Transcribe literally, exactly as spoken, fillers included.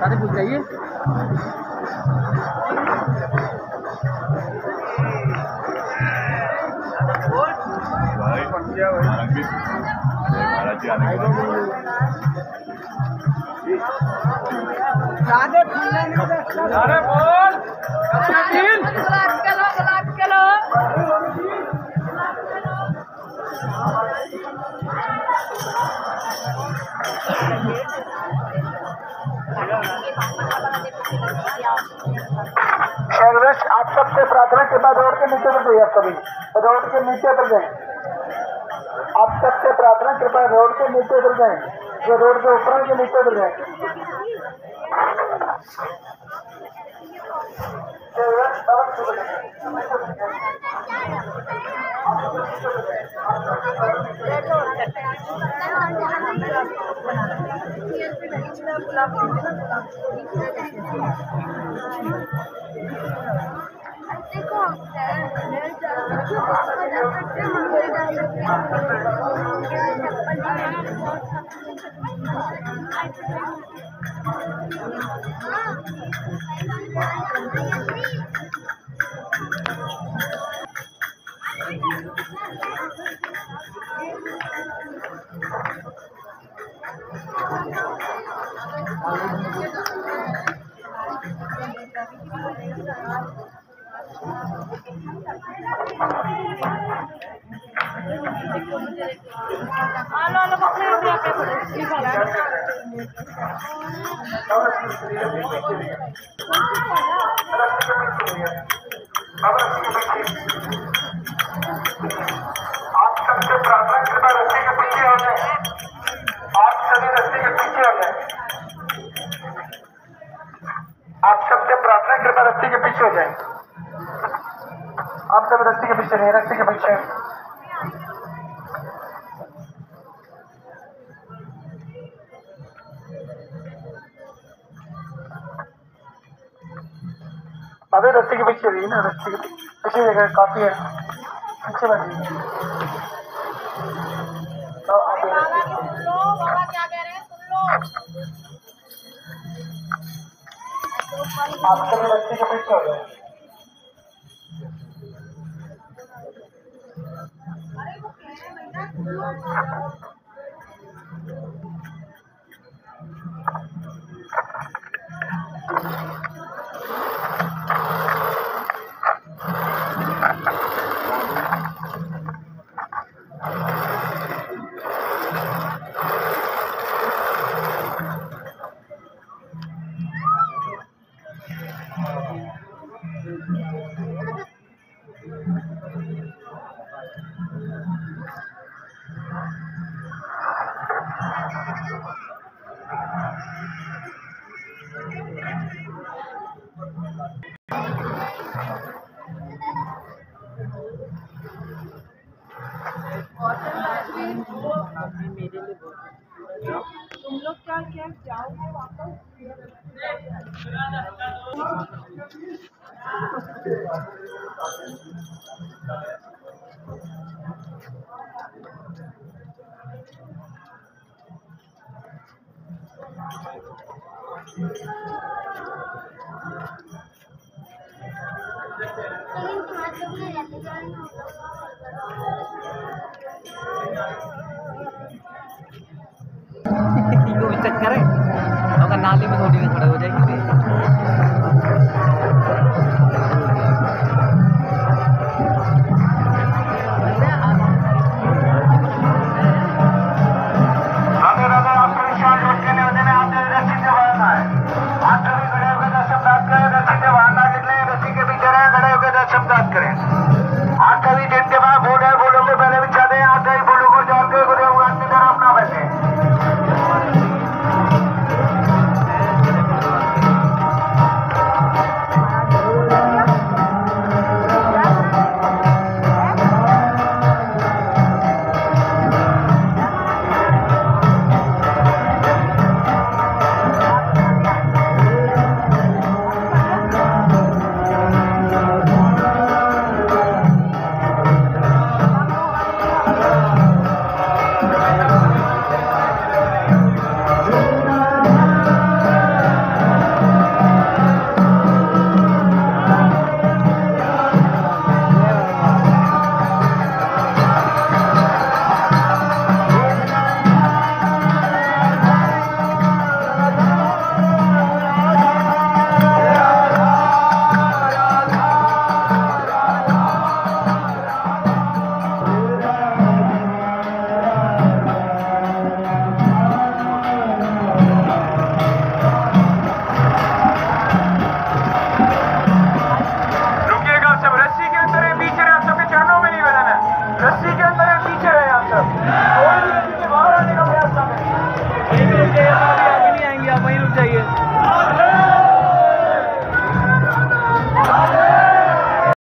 सारे पूछ जाइए। अरे बोल आप सबसे प्रार्थना के बाद रोड के नीचे उतर जाइए। आप सभी रोड के नीचे उतर जाए। आप सबसे प्रार्थना के बाद रोड के नीचे उतर जाए। जो रोड के ऊपर के नीचे उतर जाए। आप सबसे प्रार्थना के बाद रस्ते के पीछे हो जाए। आप सभी रस्ते के पीछे हो जाए। आप सबसे प्रार्थना के बाद रस्ते के पीछे हो जाए। आप सब रस्ते के पीछे नहीं, रस्ते के पीछे। अबे रस्ते के पीछे रही ना, रस्ते के पीछे जगह काफी है, पीछे बैठिए। तो आप बाबा क्या कह रहे हैं सुन लो। आप सभी रस्ते के पीछे हो गए। तुम लोग क्या क्या जाओगे वापस? चक्कर है अगर नाले में थोड़ी में खड़े हो जाएगी। आप सभी जनते